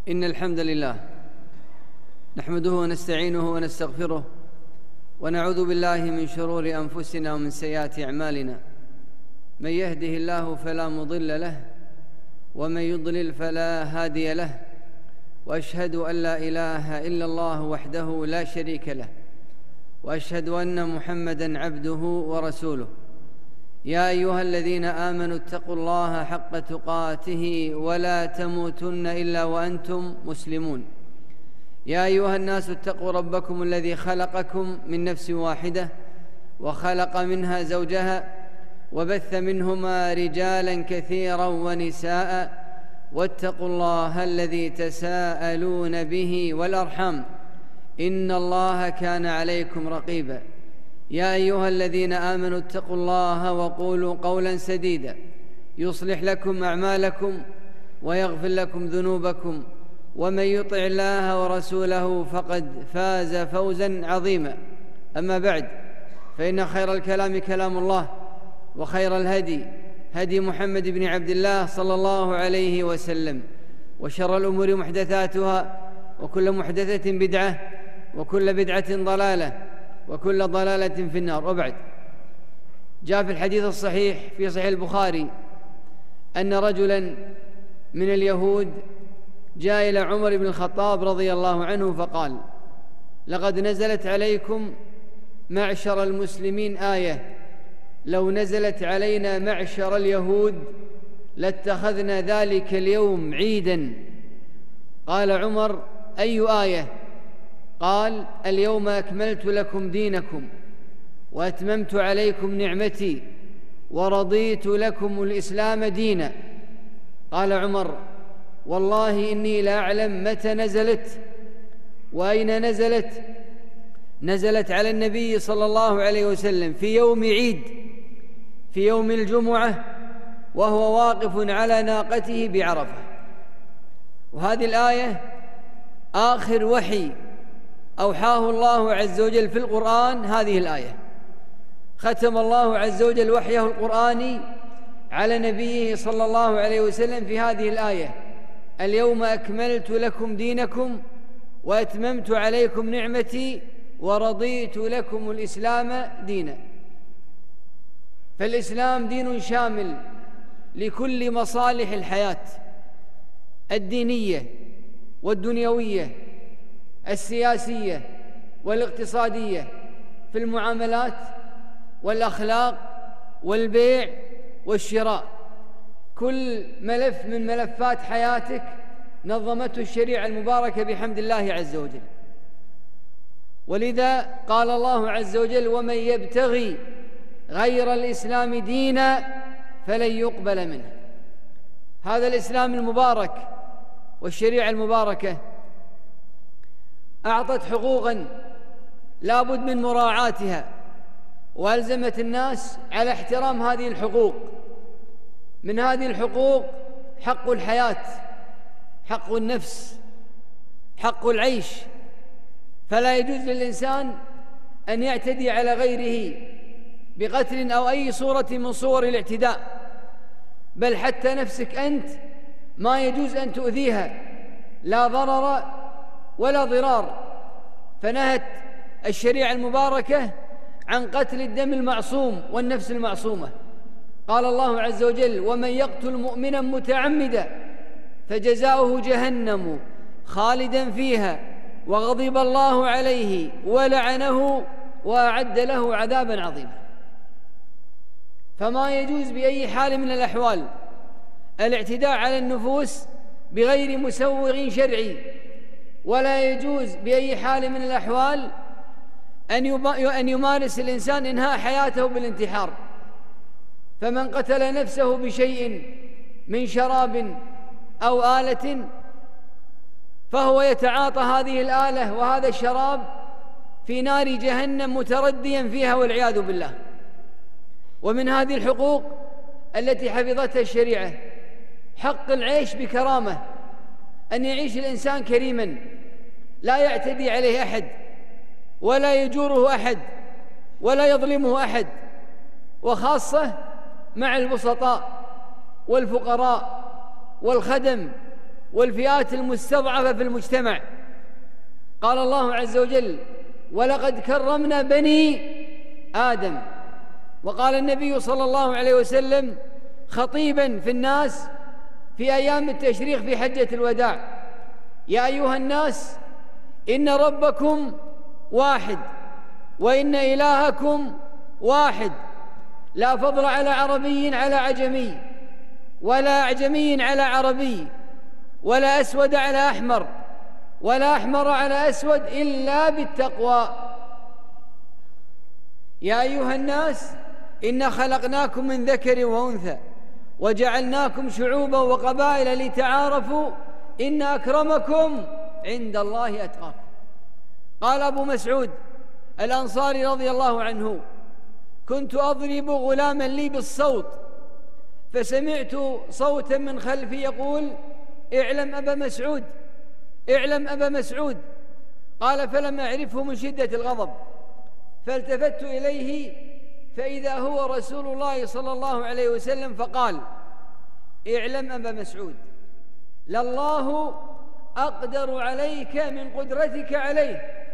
إن الحمد لله نحمده ونستعينه ونستغفره ونعوذ بالله من شرور أنفسنا ومن سيئات أعمالنا. من يهده الله فلا مضل له ومن يضلل فلا هادي له، وأشهد أن لا إله إلا الله وحده لا شريك له، وأشهد أن محمدًا عبده ورسوله. يا أيها الذين آمنوا اتقوا الله حق تقاته ولا تموتن إلا وأنتم مسلمون. يا أيها الناس اتقوا ربكم الذي خلقكم من نفس واحدة وخلق منها زوجها وبث منهما رجالا كثيرا ونساء، واتقوا الله الذي تساءلون به والأرحام إن الله كان عليكم رقيبا. يا أيها الذين آمنوا اتقوا الله وقولوا قولا سديدا يصلح لكم أعمالكم ويغفر لكم ذنوبكم، ومن يطع الله ورسوله فقد فاز فوزا عظيما. أما بعد، فإن خير الكلام كلام الله، وخير الهدي هدي محمد بن عبد الله صلى الله عليه وسلم، وشر الأمور محدثاتها، وكل محدثة بدعة، وكل بدعة ضلالة، وكل ضلالة في النار. وبعد، جاء في الحديث الصحيح في صحيح البخاري أن رجلا من اليهود جاء إلى عمر بن الخطاب رضي الله عنه فقال: لقد نزلت عليكم معشر المسلمين آية، لو نزلت علينا معشر اليهود لاتخذنا ذلك اليوم عيدا. قال عمر: أي آية؟ قال: اليوم أكملت لكم دينكم وأتممت عليكم نعمتي ورضيت لكم الإسلام دينا. قال عمر: والله إني لا أعلم متى نزلت وأين نزلت. نزلت على النبي صلى الله عليه وسلم في يوم عيد، في يوم الجمعة، وهو واقف على ناقته بعرفة. وهذه الآية آخر وحي أوحاه الله عز وجل في القرآن. هذه الآية ختم الله عز وجل وحيه القرآني على نبيه صلى الله عليه وسلم في هذه الآية: اليوم أكملت لكم دينكم وأتممت عليكم نعمتي ورضيت لكم الإسلام دينا. فالإسلام دين شامل لكل مصالح الحياة الدينية والدنيوية، السياسية والاقتصادية، في المعاملات والأخلاق والبيع والشراء. كل ملف من ملفات حياتك نظمته الشريعة المباركة بحمد الله عز وجل. ولذا قال الله عز وجل: ومن يبتغي غير الإسلام دينا فلن يقبل منه. هذا الإسلام المبارك والشريعة المباركة أعطت حقوقاً لا بد من مراعاتها، وألزمت الناس على احترام هذه الحقوق. من هذه الحقوق حق الحياة، حق النفس، حق العيش. فلا يجوز للإنسان أن يعتدي على غيره بقتل أو أي صورة من صور الاعتداء، بل حتى نفسك أنت ما يجوز أن تؤذيها، لا ضرر ولا ضرار. فنهت الشريعة المباركة عن قتل الدم المعصوم والنفس المعصومة. قال الله عز وجل: ومن يقتل مؤمنا متعمدا فجزاؤه جهنم خالدا فيها وغضب الله عليه ولعنه وأعد له عذابا عظيما. فما يجوز بأي حال من الأحوال الاعتداء على النفوس بغير مسوغ شرعي، ولا يجوز بأي حال من الأحوال أن يمارس الإنسان إنهاء حياته بالانتحار. فمن قتل نفسه بشيء من شراب أو آلة فهو يتعاطى هذه الآلة وهذا الشراب في نار جهنم مترديا فيها والعياذ بالله. ومن هذه الحقوق التي حفظتها الشريعة حق العيش بكرامة، أن يعيش الإنسان كريما، لا يعتدي عليه أحد، ولا يجوره أحد، ولا يظلمه أحد، وخاصة مع البسطاء والفقراء والخدم والفئات المستضعفة في المجتمع. قال الله عز وجل: ولقد كرمنا بني آدم. وقال النبي صلى الله عليه وسلم خطيبا في الناس في أيام التشريق في حجة الوداع: يا أيها الناس، إن ربكم واحد، وإن إلهكم واحد، لا فضل على عربي على عجمي، ولا أعجمي على عربي، ولا أسود على أحمر، ولا أحمر على أسود، إلا بالتقوى. يا أيها الناس، إنا خلقناكم من ذكر وأنثى وجعلناكم شعوبا وقبائل لتعارفوا إن أكرمكم عند الله أتقاكم. قال أبو مسعود الأنصاري رضي الله عنه: كنت أضرب غلاما لي بالصوت، فسمعت صوتا من خلفي يقول: اعلم أبا مسعود، اعلم أبا مسعود. قال: فلم أعرفه من شدة الغضب، فالتفت إليه فإذا هو رسول الله صلى الله عليه وسلم، فقال: اعلم أبا مسعود، لله أقدر عليك من قدرتك عليه.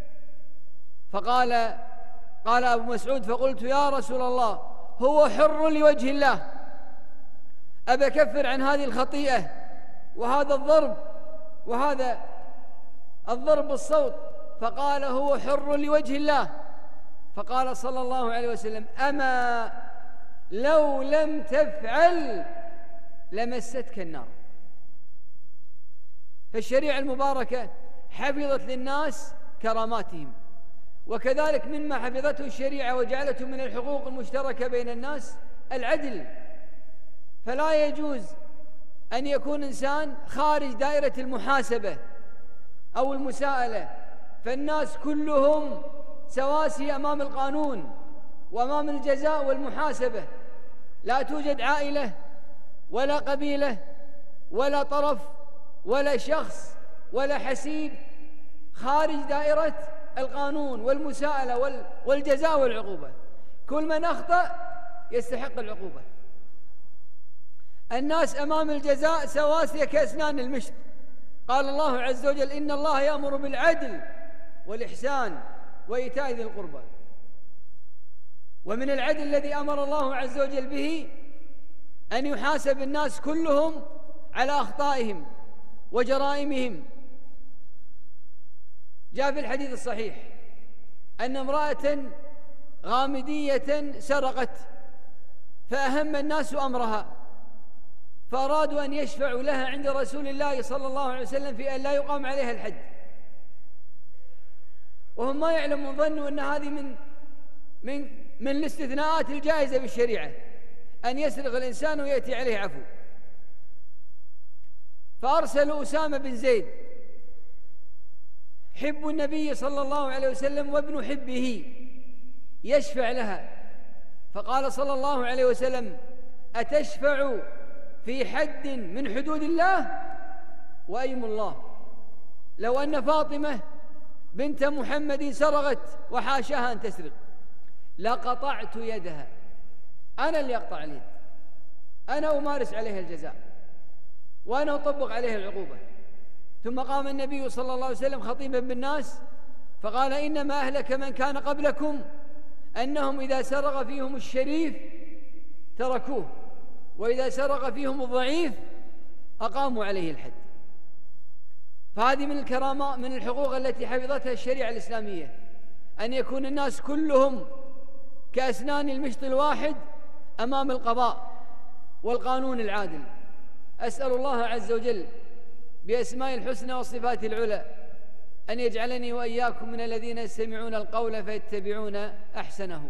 قال أبو مسعود: فقلت: يا رسول الله، هو حر لوجه الله، أبا كفر عن هذه الخطيئة وهذا الضرب وهذا الضرب بالصوت. فقال: هو حر لوجه الله. فقال صلى الله عليه وسلم: أما لو لم تفعل لمستك النار. فالشريعة المباركة حفظت للناس كراماتهم، وكذلك مما حفظته الشريعة وجعلته من الحقوق المشتركة بين الناس العدل. فلا يجوز أن يكون إنسان خارج دائرة المحاسبة أو المساءلة، فالناس كلهم سواسية أمام القانون وأمام الجزاء والمحاسبة. لا توجد عائلة ولا قبيلة ولا طرف ولا شخص ولا حسيب خارج دائرة القانون والمساءلة والجزاء والعقوبة. كل من أخطأ يستحق العقوبة. الناس أمام الجزاء سواسية كأسنان المشط. قال الله عز وجل: إن الله يأمر بالعدل والإحسان وإيتاء ذي القربى. ومن العدل الذي أمر الله عز وجل به أن يحاسب الناس كلهم على أخطائهم وجرائمهم. جاء في الحديث الصحيح أن امرأة غامدية سرقت، فأهم الناس أمرها، فأرادوا أن يشفعوا لها عند رسول الله صلى الله عليه وسلم في أن لا يقام عليها الحد، وهم ما يعلمون، ظنوا أن هذه من الاستثناءات الجائزة بالشريعة، أن يسرق الإنسان ويأتي عليه عفو. فأرسلوا أسامة بن زيد حب النبي صلى الله عليه وسلم وابن حبه يشفع لها، فقال صلى الله عليه وسلم: أتشفع في حد من حدود الله؟ وأيم الله لو أن فاطمة بنت محمد سرقت، وحاشاها أن تسرق، لقطعت يدها، أنا اللي أقطع اليد، أنا أمارس عليها الجزاء وأنا أطبق عليها العقوبة. ثم قام النبي صلى الله عليه وسلم خطيبا بالناس فقال: إنما أهلك من كان قبلكم أنهم إذا سرق فيهم الشريف تركوه، وإذا سرق فيهم الضعيف أقاموا عليه الحد. فهذه من الكرامات، من الحقوق التي حفظتها الشريعة الإسلامية، أن يكون الناس كلهم كأسنان المشط الواحد أمام القضاء والقانون العادل. أسأل الله عز وجل بأسماء الحسنى والصفات العلى أن يجعلني وإياكم من الذين يستمعون القول فيتبعون أحسنه.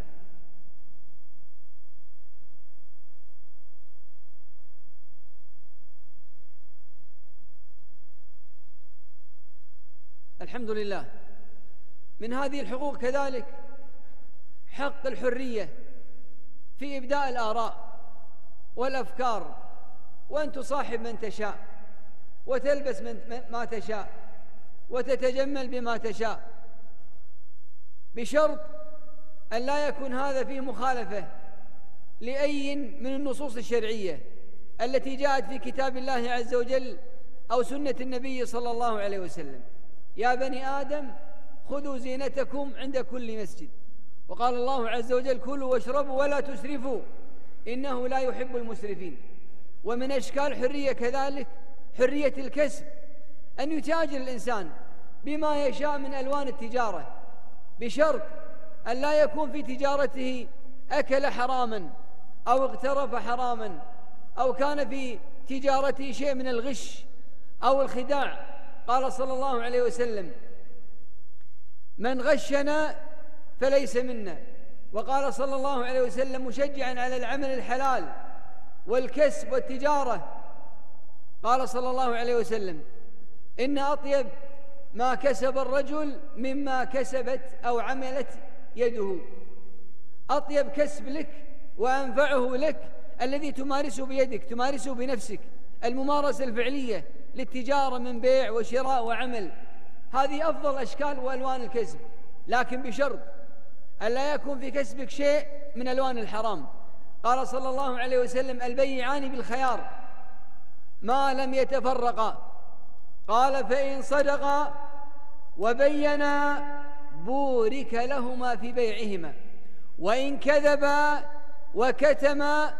الحمد لله. من هذه الحقوق كذلك حق الحرية في إبداء الآراء والأفكار، وأن تصاحب من تشاء، وتلبس ما تشاء، وتتجمل بما تشاء، بشرط أن لا يكون هذا فيه مخالفة لأي من النصوص الشرعية التي جاءت في كتاب الله عز وجل أو سنة النبي صلى الله عليه وسلم. يا بني آدم خذوا زينتكم عند كل مسجد. وقال الله عز وجل: كلوا واشربوا ولا تسرفوا إنه لا يحب المسرفين. ومن أشكال حرية كذلك حرية الكسب، أن يتاجر الإنسان بما يشاء من ألوان التجارة، بشرط أن لا يكون في تجارته أكل حراما أو اغترف حراما أو كان في تجارته شيء من الغش أو الخداع. قال صلى الله عليه وسلم: من غشنا فليس منا. وقال صلى الله عليه وسلم مشجعا على العمل الحلال والكسب والتجارة، قال صلى الله عليه وسلم: إن أطيب ما كسب الرجل مما كسبت أو عملت يده. أطيب كسب لك وأنفعه لك الذي تمارسه بيدك، تمارسه بنفسك، الممارسة الفعلية للتجارة من بيع وشراء وعمل. هذه أفضل أشكال وألوان الكسب، لكن بشرط أن لا يكون في كسبك شيء من ألوان الحرام. قال صلى الله عليه وسلم: البيعان بالخيار ما لم يتفرقا. قال: فإن صدقا وبينا بورك لهما في بيعهما، وإن كذبا وكتما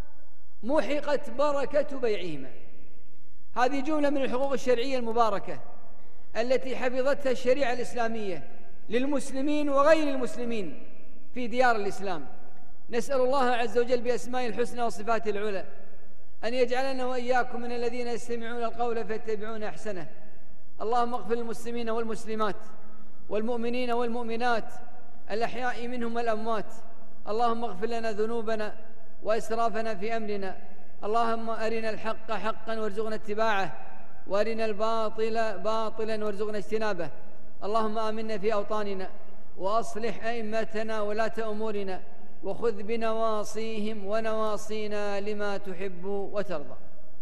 محقت بركة بيعهما. هذه جملة من الحقوق الشرعية المباركة التي حفظتها الشريعة الإسلامية للمسلمين وغير المسلمين في ديار الإسلام. نسأل الله عز وجل بأسمائه الحسنى وصفاته العلى أن يجعلنا وإياكم من الذين يستمعون القول فيتبعون أحسنه. اللهم اغفر للمسلمين والمسلمات والمؤمنين والمؤمنات الأحياء منهم والأموات. اللهم اغفر لنا ذنوبنا وإسرافنا في أمرنا. اللهم أرنا الحق حقا وارزقنا اتباعه، وأرنا الباطل باطلا وارزقنا اجتنابه. اللهم آمنا في أوطاننا، وأصلح أئمتنا ولاة أمورنا، وخذ بنواصيهم ونواصينا لما تحب وترضى.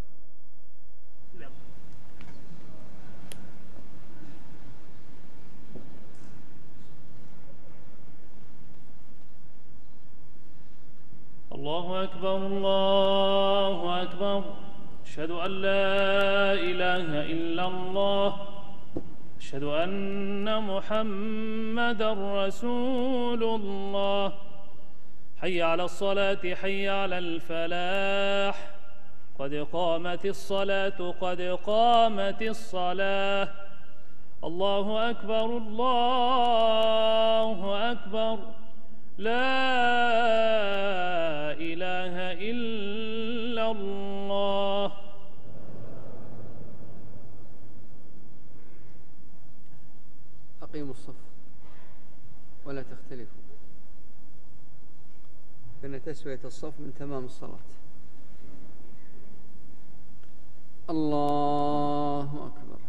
الله أكبر الله أكبر، أشهد أن لا إله إلا الله، أشهد أن محمدًا رسول الله. حي على الصلاة حي على الفلاح، قد قامت الصلاة قد قامت الصلاة. الله أكبر الله أكبر، لا إله إلا الله. أقيموا الصف ولا تختلفوا، فإن تسوية الصف من تمام الصلاة. الله أكبر.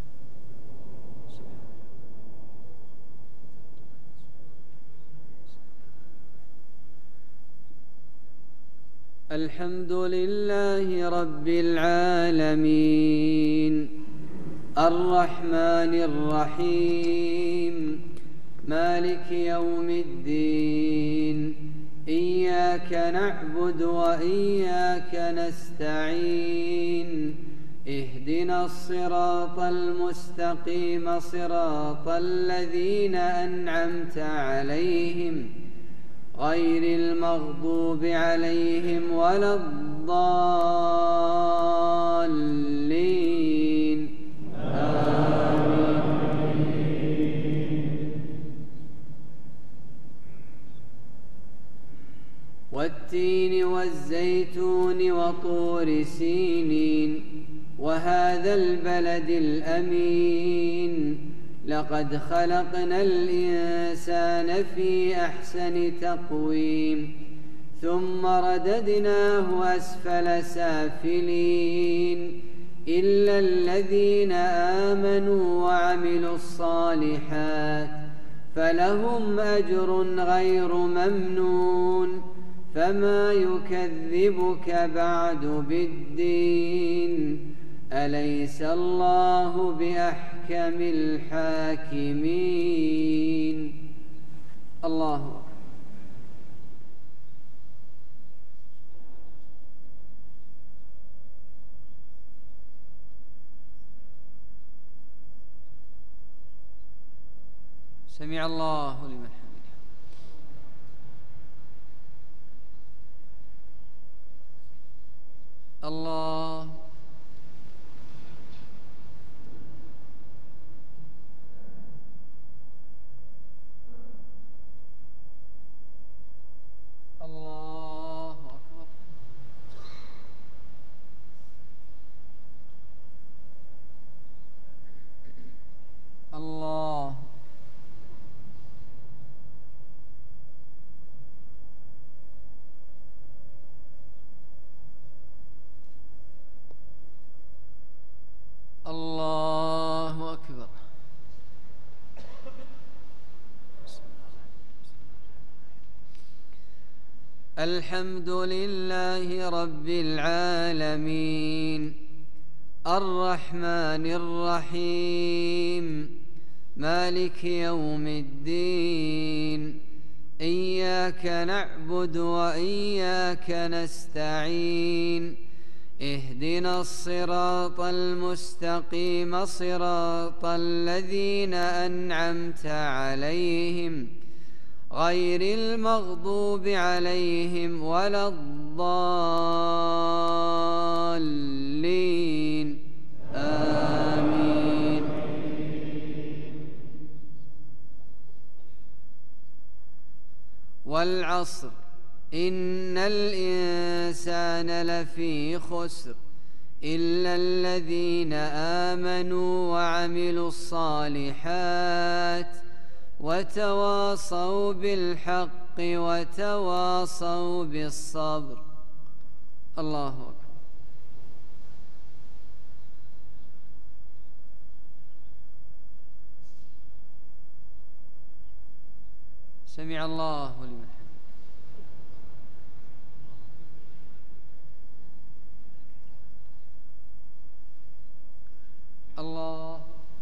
الحمد لله رب العالمين، الرحمن الرحيم، مالك يوم الدين. إياك نعبد وإياك نستعين، اهدنا الصراط المستقيم، صراط الذين أنعمت عليهم غير المغضوب عليهم ولا الضالين. آمين. والتين والزيتون وطور سينين وهذا البلد الأمين، لقد خلقنا الإنسان في أحسن تقويم، ثم رددناه أسفل سافلين، إلا الذين آمنوا وعملوا الصالحات فلهم أجر غير ممنون. فما يكذبك بعد بالدين، أليس الله بأحكم الحاكمين. الله أكبر. سمع الله لمن حمده. الله الله أكبر. الله الله أكبر. الحمد لله رب العالمين الرحمن الرحيم مالك يوم الدين إياك نعبد وإياك نستعين اهدنا الصراط المستقيم صراط الذين أنعمت عليهم غير المغضوب عليهم ولا الضالين آمين. والعصر إن الإنسان لفي خسر إلا الذين آمنوا وعملوا الصالحات وتواصوا بالحق وتواصوا بالصبر. الله أكبر. سمع الله لمن حمده. الله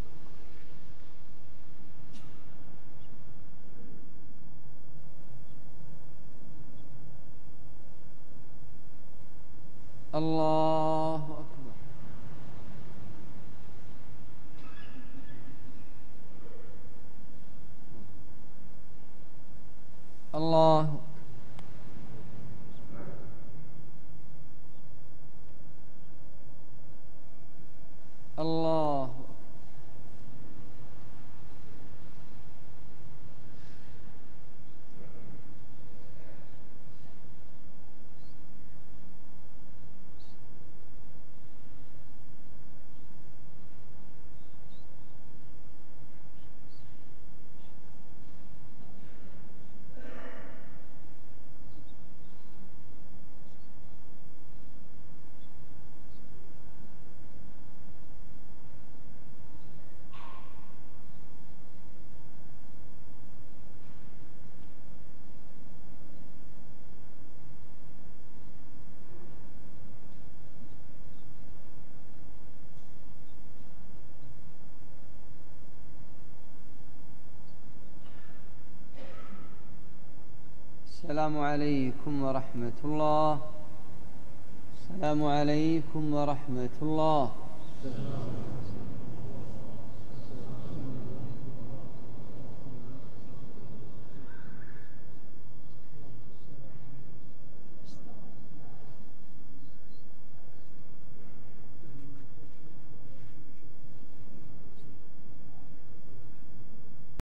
الله أكبر. الله الله السلام عليكم ورحمة الله. السلام عليكم ورحمة الله.